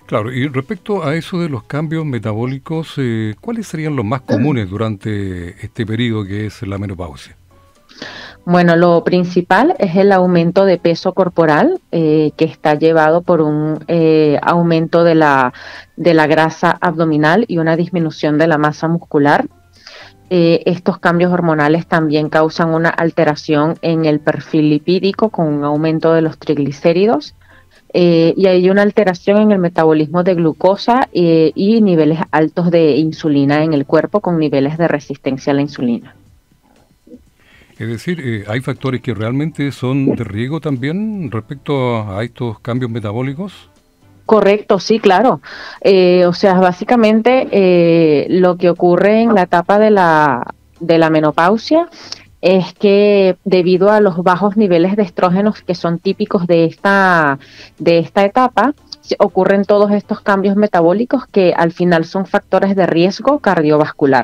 Claro, y respecto a eso de los cambios metabólicos, ¿cuáles serían los más comunes durante este periodo que es la menopausia? Bueno, lo principal es el aumento de peso corporal, que está llevado por un aumento de la grasa abdominal y una disminución de la masa muscular. Estos cambios hormonales también causan una alteración en el perfil lipídico con un aumento de los triglicéridos, y hay una alteración en el metabolismo de glucosa y niveles altos de insulina en el cuerpo con niveles de resistencia a la insulina. Es decir, ¿hay factores que realmente son de riesgo también respecto a estos cambios metabólicos? Correcto, sí, claro. O sea, básicamente lo que ocurre en la etapa de la menopausia es que debido a los bajos niveles de estrógenos que son típicos de esta etapa, ocurren todos estos cambios metabólicos que al final son factores de riesgo cardiovascular.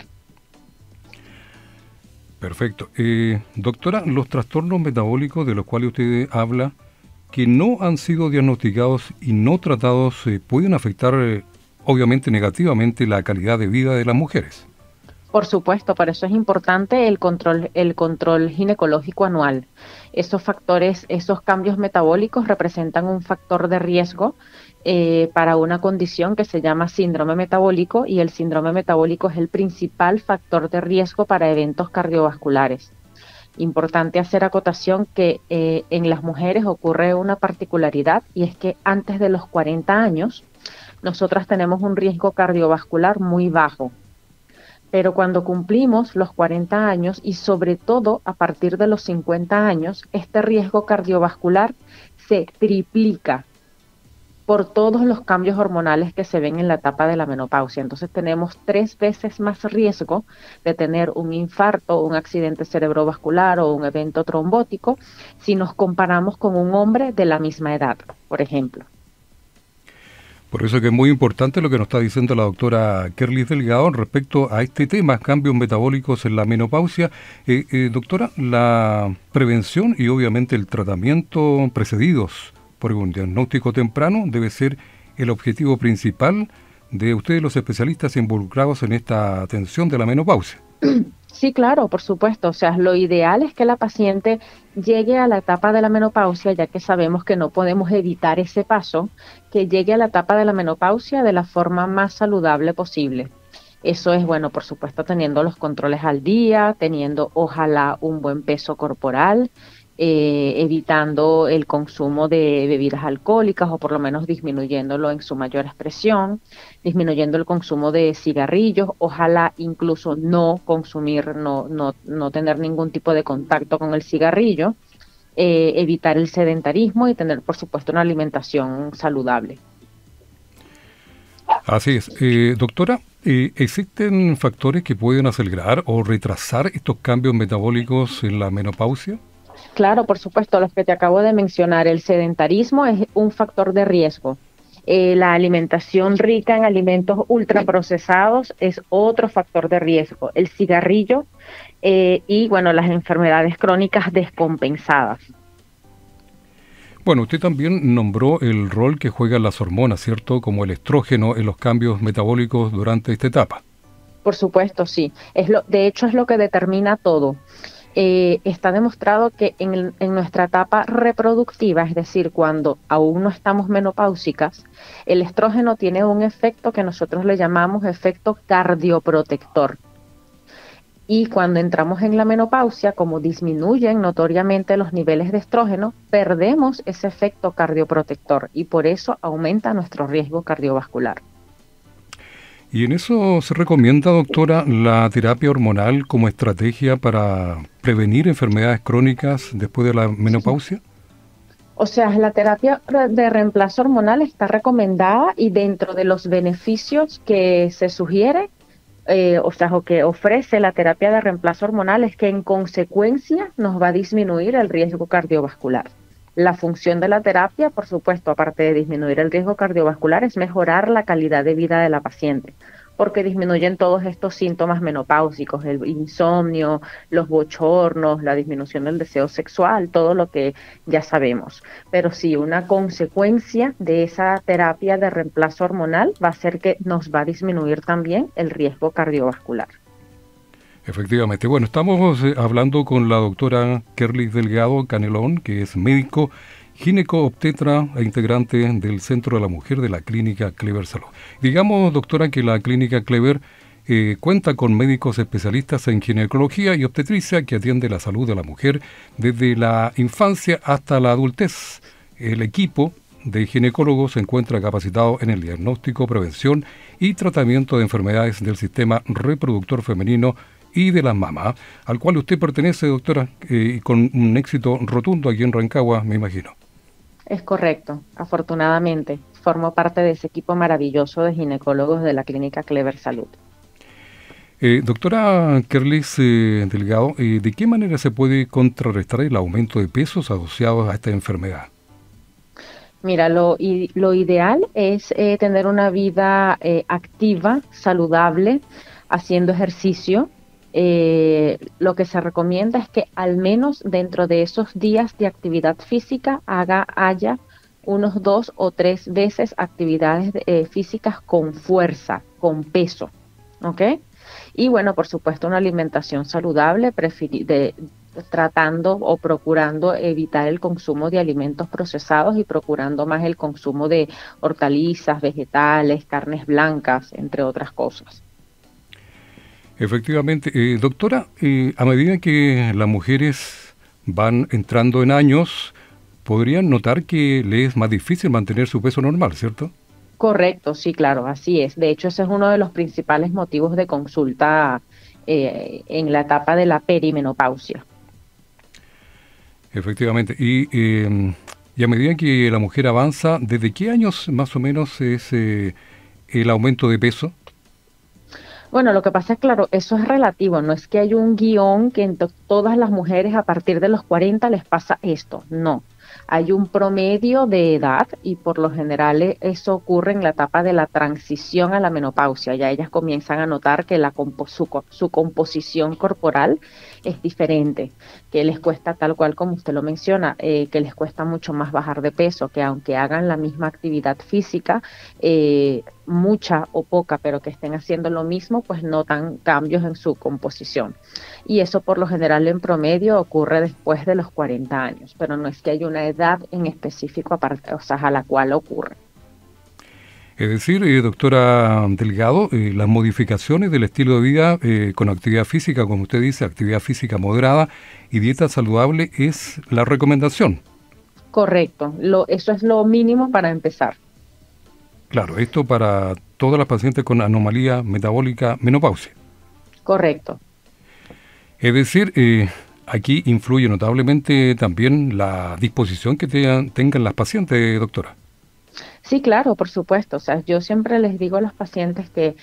Perfecto. Doctora, los trastornos metabólicos de los cuales usted habla, que no han sido diagnosticados y no tratados, pueden afectar obviamente negativamente la calidad de vida de las mujeres. Por supuesto, por eso es importante el control ginecológico anual. Esos factores, esos cambios metabólicos representan un factor de riesgo para una condición que se llama síndrome metabólico, y el síndrome metabólico es el principal factor de riesgo para eventos cardiovasculares. Importante hacer acotación que en las mujeres ocurre una particularidad, y es que antes de los 40 años nosotras tenemos un riesgo cardiovascular muy bajo, pero cuando cumplimos los 40 años y sobre todo a partir de los 50 años, este riesgo cardiovascular se triplica por todos los cambios hormonales que se ven en la etapa de la menopausia. Entonces tenemos 3 veces más riesgo de tener un infarto, un accidente cerebrovascular o un evento trombótico si nos comparamos con un hombre de la misma edad, por ejemplo. Por eso que es muy importante lo que nos está diciendo la doctora Kerly Delgado respecto a este tema, cambios metabólicos en la menopausia. Doctora, la prevención y obviamente el tratamiento precedidos por un diagnóstico temprano debe ser el objetivo principal de ustedes los especialistas involucrados en esta atención de la menopausia. Sí, claro, por supuesto. O sea, lo ideal es que la paciente llegue a la etapa de la menopausia, ya que sabemos que no podemos evitar ese paso, que llegue a la etapa de la menopausia de la forma más saludable posible. Eso es, bueno, por supuesto, teniendo los controles al día, teniendo ojalá un buen peso corporal, evitando el consumo de bebidas alcohólicas o por lo menos disminuyéndolo en su mayor expresión, disminuyendo el consumo de cigarrillos, ojalá incluso no consumir, no tener ningún tipo de contacto con el cigarrillo, evitar el sedentarismo y tener, por supuesto, una alimentación saludable. Así es. Doctora, ¿existen factores que pueden acelerar o retrasar estos cambios metabólicos en la menopausia? Claro, por supuesto, los que te acabo de mencionar, el sedentarismo es un factor de riesgo. La alimentación rica en alimentos ultraprocesados es otro factor de riesgo. El cigarrillo y, bueno, las enfermedades crónicas descompensadas. Bueno, usted también nombró el rol que juegan las hormonas, ¿cierto? Como el estrógeno en los cambios metabólicos durante esta etapa. Por supuesto, sí. De hecho, es lo que determina todo. Está demostrado que en nuestra etapa reproductiva, es decir, cuando aún no estamos menopáusicas, el estrógeno tiene un efecto que nosotros le llamamos efecto cardioprotector. Y cuando entramos en la menopausia, como disminuyen notoriamente los niveles de estrógeno, perdemos ese efecto cardioprotector y por eso aumenta nuestro riesgo cardiovascular. Y en eso se recomienda, doctora, la terapia hormonal como estrategia para prevenir enfermedades crónicas después de la menopausia. O sea, la terapia de reemplazo hormonal está recomendada y dentro de los beneficios que se sugiere, o sea, o que ofrece la terapia de reemplazo hormonal es que en consecuencia nos va a disminuir el riesgo cardiovascular. La función de la terapia, por supuesto, aparte de disminuir el riesgo cardiovascular, es mejorar la calidad de vida de la paciente. porque disminuyen todos estos síntomas menopáusicos, el insomnio, los bochornos, la disminución del deseo sexual, todo lo que ya sabemos. Pero sí, una consecuencia de esa terapia de reemplazo hormonal va a ser que nos va a disminuir también el riesgo cardiovascular. Efectivamente. Bueno, estamos hablando con la doctora Kerlis Delgado Canelón, que es médico gineco-obstetra e integrante del Centro de la Mujer de la Clínica Clever Salud. Digamos, doctora, que la Clínica Clever cuenta con médicos especialistas en ginecología y obstetricia que atiende la salud de la mujer desde la infancia hasta la adultez. El equipo de ginecólogos se encuentra capacitado en el diagnóstico, prevención y tratamiento de enfermedades del sistema reproductor femenino y de las mamás, al cual usted pertenece, doctora, con un éxito rotundo aquí en Rancagua, me imagino. Es correcto, afortunadamente. Formo parte de ese equipo maravilloso de ginecólogos de la Clínica Clever Salud. Doctora Kerlis Delgado, ¿de qué manera se puede contrarrestar el aumento de pesos asociados a esta enfermedad? Mira, lo ideal es tener una vida activa, saludable, haciendo ejercicio. Lo que se recomienda es que al menos dentro de esos días de actividad física haya unos 2 o 3 veces actividades físicas con fuerza, con peso, ¿ok? Y bueno, por supuesto, una alimentación saludable, tratando o procurando evitar el consumo de alimentos procesados y procurando más el consumo de hortalizas, vegetales, carnes blancas, entre otras cosas. Efectivamente. Doctora, a medida que las mujeres van entrando en años, podrían notar que les es más difícil mantener su peso normal, ¿cierto? Correcto, sí, claro, así es. De hecho, ese es uno de los principales motivos de consulta en la etapa de la perimenopausia. Efectivamente. Y a medida que la mujer avanza, ¿desde qué años más o menos es el aumento de peso? Bueno, lo que pasa es, claro, eso es relativo, no es que hay un guión que en todas las mujeres a partir de los 40 les pasa esto, no. Hay un promedio de edad y por lo general eso ocurre en la etapa de la transición a la menopausia. Ya ellas comienzan a notar que su composición corporal es diferente, que les cuesta tal cual como usted lo menciona, que les cuesta mucho más bajar de peso, que aunque hagan la misma actividad física, mucha o poca, pero que estén haciendo lo mismo, pues notan cambios en su composición. Y eso por lo general en promedio ocurre después de los 40 años, pero no es que haya una edad en específico aparte, o sea, a la cual ocurre. Es decir, doctora Delgado, las modificaciones del estilo de vida con actividad física, como usted dice, actividad física moderada y dieta saludable es la recomendación. Correcto, eso es lo mínimo para empezar. Claro, esto para todas las pacientes con anomalía metabólica menopausia. Correcto. Es decir, aquí influye notablemente también la disposición que tengan las pacientes, doctora. Sí, claro, por supuesto. O sea, yo siempre les digo a los pacientes que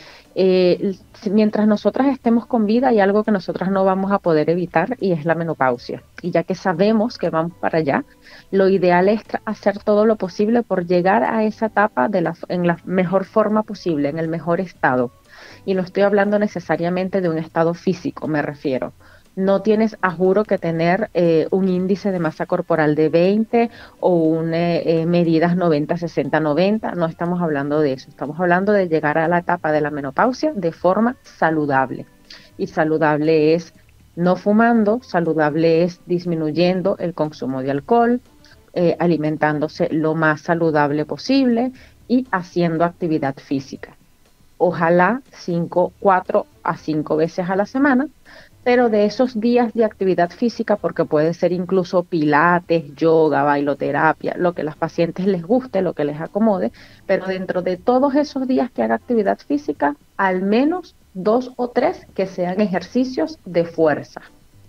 mientras nosotras estemos con vida hay algo que nosotras no vamos a poder evitar y es la menopausia. Y ya que sabemos que vamos para allá, lo ideal es hacer todo lo posible por llegar a esa etapa en la mejor forma posible, en el mejor estado. Y no estoy hablando necesariamente de un estado físico, me refiero. No tienes, a juro, que tener un índice de masa corporal de 20 o medidas 90, 60, 90. No estamos hablando de eso. Estamos hablando de llegar a la etapa de la menopausia de forma saludable. Y saludable es no fumando, saludable es disminuyendo el consumo de alcohol, alimentándose lo más saludable posible y haciendo actividad física. Ojalá 4 a 5 veces a la semana, pero de esos días de actividad física, porque puede ser incluso pilates, yoga, bailoterapia, lo que a las pacientes les guste, lo que les acomode, pero dentro de todos esos días que haga actividad física, al menos 2 o 3 que sean ejercicios de fuerza.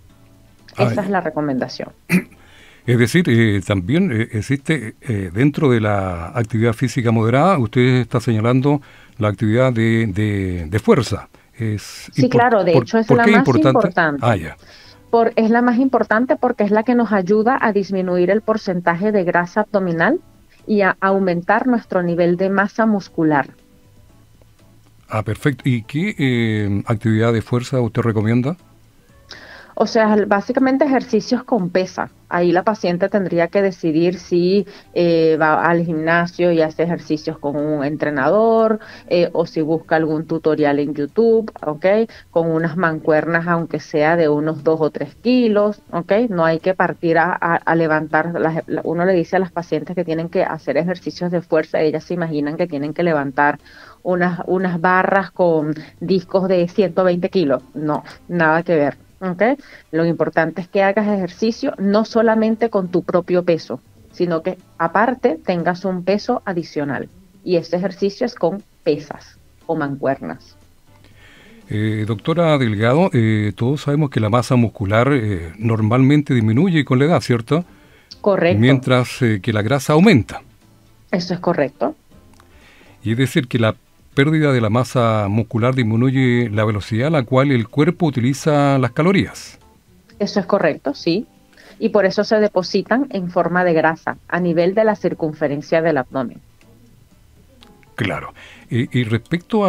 Esa es la recomendación. Es decir, también existe dentro de la actividad física moderada, usted está señalando la actividad de fuerza. Sí, claro, de hecho es la más importante. Ya. Es la más importante porque es la que nos ayuda a disminuir el porcentaje de grasa abdominal y a aumentar nuestro nivel de masa muscular. Ah, perfecto. ¿Y qué actividad de fuerza usted recomienda? O sea, básicamente ejercicios con pesa. Ahí la paciente tendría que decidir si va al gimnasio y hace ejercicios con un entrenador o si busca algún tutorial en YouTube, ¿ok? Con unas mancuernas, aunque sea de unos 2 o 3 kilos, ¿ok? No hay que partir a levantar. Uno le dice a las pacientes que tienen que hacer ejercicios de fuerza, ellas se imaginan que tienen que levantar unas barras con discos de 120 kilos. No, nada que ver. ¿Ok? Lo importante es que hagas ejercicio no solamente con tu propio peso, sino que aparte tengas un peso adicional. Y ese ejercicio es con pesas o mancuernas. Doctora Delgado, todos sabemos que la masa muscular normalmente disminuye con la edad, ¿cierto? Correcto, Mientras que la grasa aumenta. eso es correcto. Y es decir, que la pérdida de la masa muscular disminuye la velocidad a la cual el cuerpo utiliza las calorías. Eso es correcto, sí. Y por eso se depositan en forma de grasa a nivel de la circunferencia del abdomen. Claro. Y respecto a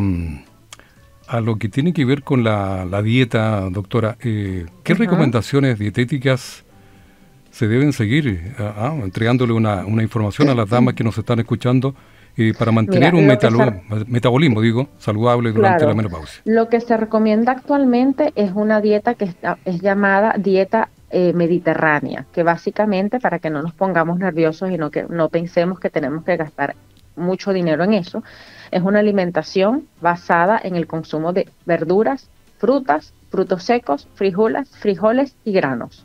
a lo que tiene que ver con la dieta, doctora, ¿qué Ujú. recomendaciones dietéticas se deben seguir? Entregándole una información a las damas que nos están escuchando para mantener Mira, un lo que se, metabolismo, digo, saludable durante la claro, menopausia. lo que se recomienda actualmente es una dieta es llamada dieta mediterránea, que básicamente, para que no nos pongamos nerviosos y que no pensemos que tenemos que gastar mucho dinero en eso, es una alimentación basada en el consumo de verduras, frutas, frutos secos, frijoles y granos.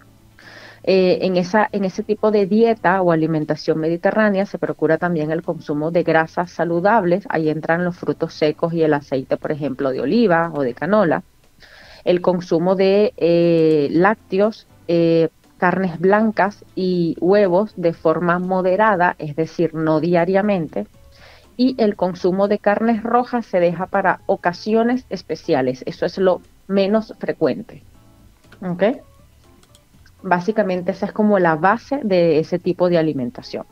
En ese tipo de dieta o alimentación mediterránea se procura también el consumo de grasas saludables. Ahí entran los frutos secos y el aceite, por ejemplo, de oliva o de canola. El consumo de lácteos, carnes blancas y huevos de forma moderada, es decir, no diariamente. Y el consumo de carnes rojas se deja para ocasiones especiales. Eso es lo menos frecuente. ¿Ok? Básicamente esa es como la base de ese tipo de alimentación.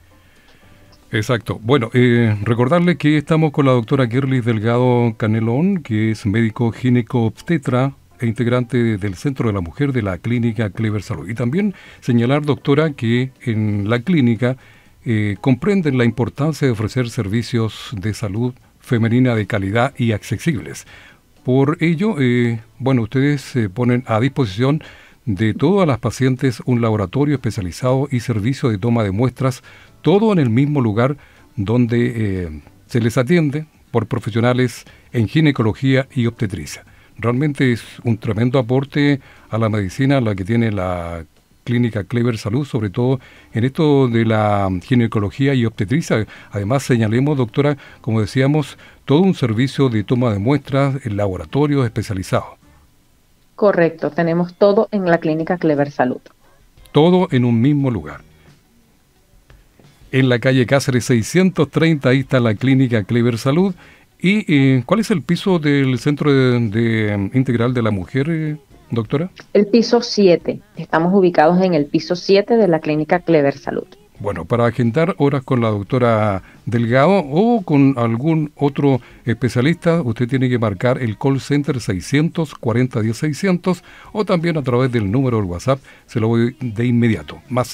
Exacto. Bueno, recordarle que estamos con la doctora Kirlis Delgado Canelón, que es médico gineco-obstetra e integrante del Centro de la Mujer de la Clínica Clever Salud. Y también señalar, doctora, que en la clínica comprenden la importancia de ofrecer servicios de salud femenina de calidad y accesibles. Por ello, bueno, ustedes se ponen a disposición de todas las pacientes un laboratorio especializado y servicio de toma de muestras, todo en el mismo lugar donde se les atiende por profesionales en ginecología y obstetricia. Realmente es un tremendo aporte a la medicina la que tiene la Clínica Clever Salud, sobre todo en esto de la ginecología y obstetricia. Además, señalemos, doctora, como decíamos, todo un servicio de toma de muestras en laboratorios especializados. Correcto, tenemos todo en la clínica Clever Salud. Todo en un mismo lugar. En la calle Cáceres 630, ahí está la clínica Clever Salud. ¿Y cuál es el piso del Centro de Integral de la Mujer, doctora? El piso 7, estamos ubicados en el piso 7 de la clínica Clever Salud. Bueno, para agendar horas con la doctora Delgado o con algún otro especialista, usted tiene que marcar el call center 640-10-600 o también a través del número del WhatsApp, se lo voy de inmediato, más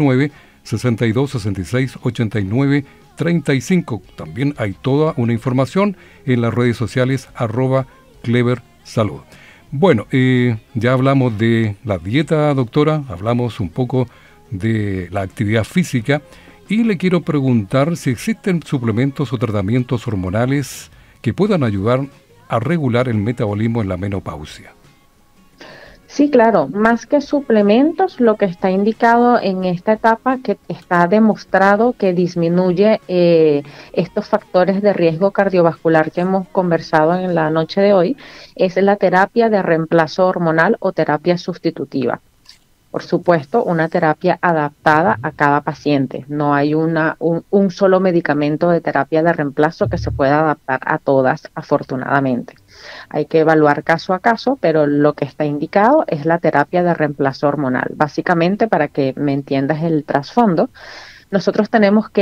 569-6266-89-35. También hay toda una información en las redes sociales @Clever Salud. Bueno, ya hablamos de la dieta, doctora, hablamos un poco de la actividad física y le quiero preguntar si existen suplementos o tratamientos hormonales que puedan ayudar a regular el metabolismo en la menopausia. Sí, claro, más que suplementos, lo que está indicado en esta etapa, que está demostrado que disminuye estos factores de riesgo cardiovascular que hemos conversado en la noche de hoy, es la terapia de reemplazo hormonal o terapia sustitutiva. Por supuesto, una terapia adaptada a cada paciente. No hay un solo medicamento de terapia de reemplazo que se pueda adaptar a todas, afortunadamente. Hay que evaluar caso a caso, pero lo que está indicado es la terapia de reemplazo hormonal. Básicamente, para que me entiendas el trasfondo, nosotros tenemos que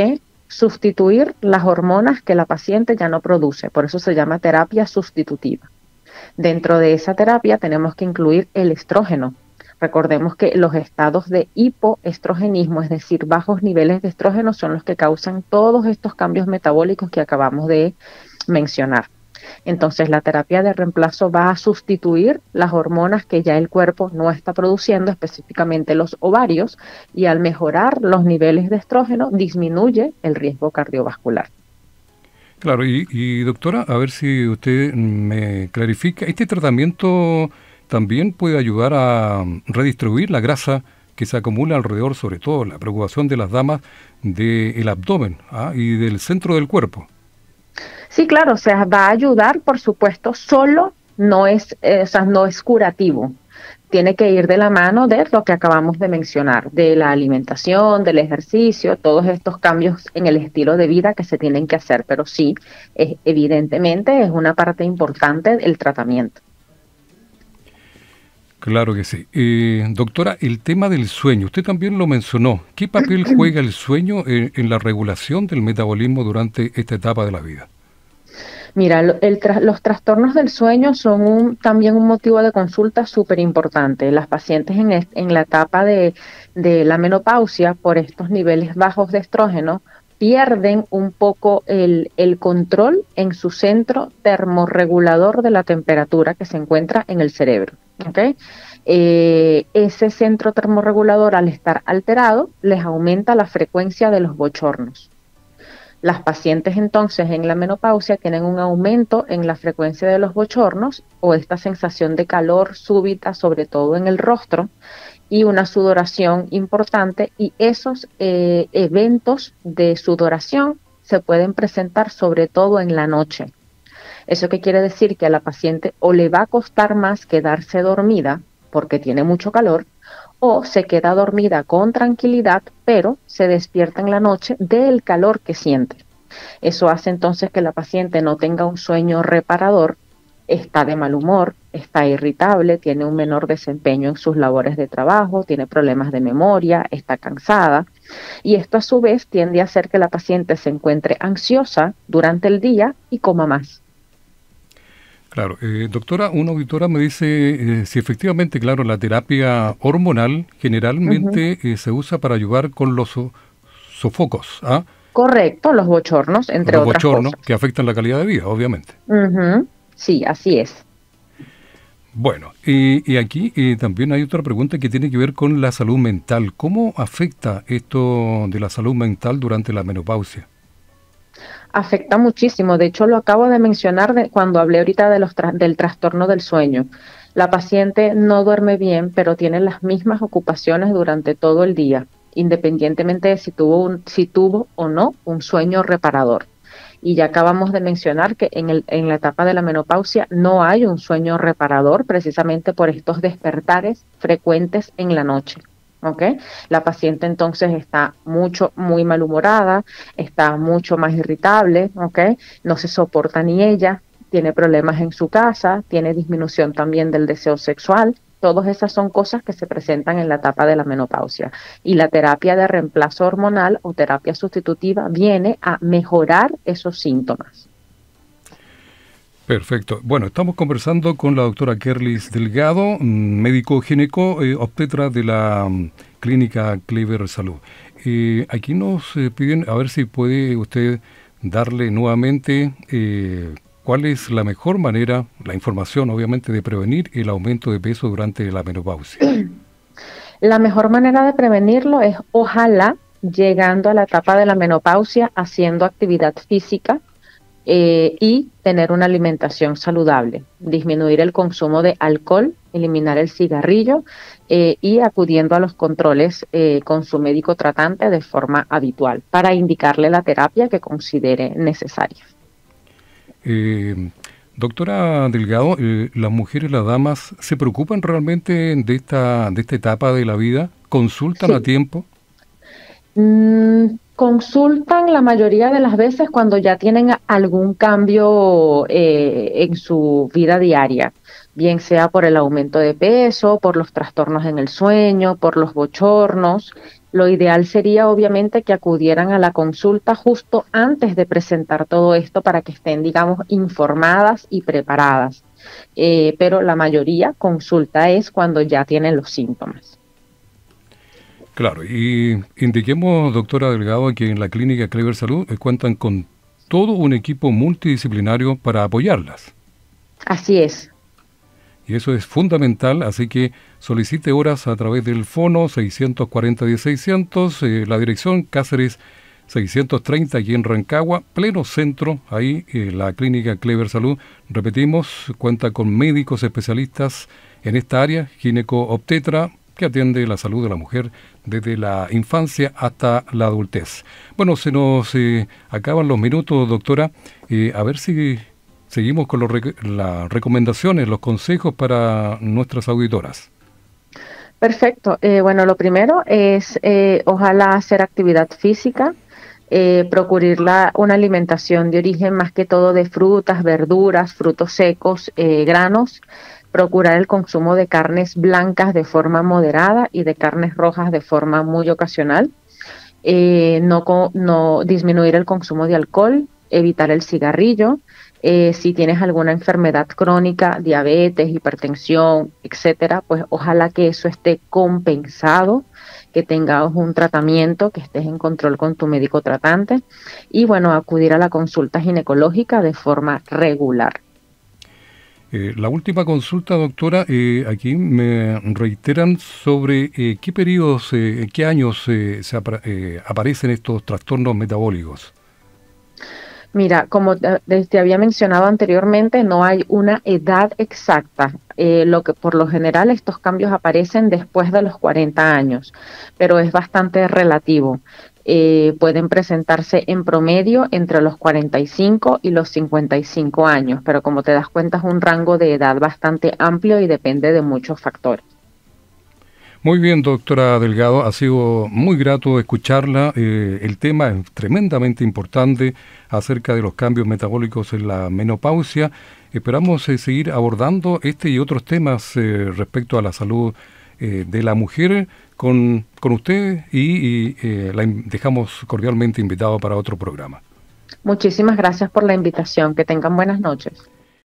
sustituir las hormonas que la paciente ya no produce. Por eso se llama terapia sustitutiva. Dentro de esa terapia tenemos que incluir el estrógeno. Recordemos que los estados de hipoestrogenismo, es decir, bajos niveles de estrógeno, son los que causan todos estos cambios metabólicos que acabamos de mencionar. Entonces, la terapia de reemplazo va a sustituir las hormonas que ya el cuerpo no está produciendo, específicamente los ovarios, y al mejorar los niveles de estrógeno, disminuye el riesgo cardiovascular. Claro, y doctora, a ver si usted me clarifica, ¿este tratamiento también puede ayudar a redistribuir la grasa que se acumula alrededor, sobre todo la preocupación de las damas, del abdomen y del centro del cuerpo? Sí, claro, o sea, va a ayudar, por supuesto, solo no es, o sea, no es curativo. Tiene que ir de la mano de lo que acabamos de mencionar, de la alimentación, del ejercicio, todos estos cambios en el estilo de vida que se tienen que hacer, pero sí, evidentemente es una parte importante del tratamiento. Claro que sí. Doctora, el tema del sueño, usted también lo mencionó. ¿Qué papel juega el sueño en la regulación del metabolismo durante esta etapa de la vida? Mira, los trastornos del sueño son también un motivo de consulta súper importante. Las pacientes en la etapa de la menopausia, por estos niveles bajos de estrógeno, pierden un poco el control en su centro termorregulador de la temperatura que se encuentra en el cerebro. ¿Okay? Ese centro termorregulador, al estar alterado, les aumenta la frecuencia de los bochornos. Las pacientes entonces en la menopausia tienen un aumento en la frecuencia de los bochornos o esta sensación de calor súbita, sobre todo en el rostro, y una sudoración importante, y esos eventos de sudoración se pueden presentar sobre todo en la noche. ¿Eso qué quiere decir? Que a la paciente o le va a costar más quedarse dormida porque tiene mucho calor, o se queda dormida con tranquilidad, pero se despierta en la noche del calor que siente. Eso hace entonces que la paciente no tenga un sueño reparador, está de mal humor, está irritable, tiene un menor desempeño en sus labores de trabajo, tiene problemas de memoria, está cansada, y esto a su vez tiende a hacer que la paciente se encuentre ansiosa durante el día y coma más. Claro, doctora, una auditora me dice si efectivamente, claro, la terapia hormonal generalmente se usa para ayudar con los sofocos, Correcto, los bochornos, entre los otras bochornos cosas. que afectan la calidad de vida, obviamente. Sí, así es. Bueno, y aquí también hay otra pregunta que tiene que ver con la salud mental. ¿Cómo afecta esto de la salud mental durante la menopausia? Afecta muchísimo. De hecho, lo acabo de mencionar cuando hablé ahorita de del trastorno del sueño. La paciente no duerme bien, pero tiene las mismas ocupaciones durante todo el día, independientemente de si tuvo o no un sueño reparador. Y ya acabamos de mencionar que en la etapa de la menopausia no hay un sueño reparador, precisamente por estos despertares frecuentes en la noche. ¿Okay? La paciente entonces está muy malhumorada, está mucho más irritable, ¿okay? No se soporta ni ella, tiene problemas en su casa, tiene disminución también del deseo sexual. Todas esas son cosas que se presentan en la etapa de la menopausia. Y la terapia de reemplazo hormonal o terapia sustitutiva viene a mejorar esos síntomas. Perfecto. Bueno, estamos conversando con la doctora Kerlis Delgado, médico gineco obstetra de la clínica Clever Salud. Aquí nos piden a ver si puede usted darle nuevamente cuál es la mejor manera, la información obviamente, de prevenir el aumento de peso durante la menopausia. La mejor manera de prevenirlo es, ojalá, llegando a la etapa de la menopausia, haciendo actividad física, y tener una alimentación saludable, disminuir el consumo de alcohol, eliminar el cigarrillo y acudiendo a los controles con su médico tratante de forma habitual para indicarle la terapia que considere necesaria. Doctora Delgado, ¿las mujeres, las damas, se preocupan realmente de esta etapa de la vida? ¿Consultan a tiempo? Consultan la mayoría de las veces cuando ya tienen algún cambio en su vida diaria, bien sea por el aumento de peso, por los trastornos en el sueño, por los bochornos. Lo ideal sería obviamente que acudieran a la consulta justo antes de presentar todo esto para que estén, digamos, informadas y preparadas. Pero la mayoría consulta es cuando ya tienen los síntomas. Claro, y indiquemos, doctora Delgado, que en la clínica Clever Salud cuentan con todo un equipo multidisciplinario para apoyarlas. Así es. Y eso es fundamental, así que solicite horas a través del fono 640-1600, la dirección Cáceres 630 aquí en Rancagua, pleno centro, ahí la clínica Clever Salud. Repetimos, cuenta con médicos especialistas en esta área, gineco-obstetra, que atiende la salud de la mujer desde la infancia hasta la adultez. Bueno, se nos acaban los minutos, doctora. A ver si seguimos con las recomendaciones, los consejos para nuestras auditoras. Perfecto. Bueno, lo primero es ojalá hacer actividad física, procurar una alimentación de origen más que todo de frutas, verduras, frutos secos, granos, procurar el consumo de carnes blancas de forma moderada y de carnes rojas de forma muy ocasional, no disminuir el consumo de alcohol, evitar el cigarrillo. Si tienes alguna enfermedad crónica, diabetes, hipertensión, etcétera, pues ojalá que eso esté compensado, que tengas un tratamiento, que estés en control con tu médico tratante y bueno, acudir a la consulta ginecológica de forma regular. La última consulta, doctora, aquí me reiteran sobre qué periodos, qué años aparecen estos trastornos metabólicos. Mira, como te había mencionado anteriormente, no hay una edad exacta. Lo que por lo general estos cambios aparecen después de los 40 años, pero es bastante relativo. Pueden presentarse en promedio entre los 45 y los 55 años, pero como te das cuenta es un rango de edad bastante amplio y depende de muchos factores. Muy bien, doctora Delgado, ha sido muy grato escucharla. El tema es tremendamente importante acerca de los cambios metabólicos en la menopausia. Esperamos seguir abordando este y otros temas respecto a la salud de la mujer con usted y la dejamos cordialmente invitado para otro programa. Muchísimas gracias por la invitación. Que tengan buenas noches.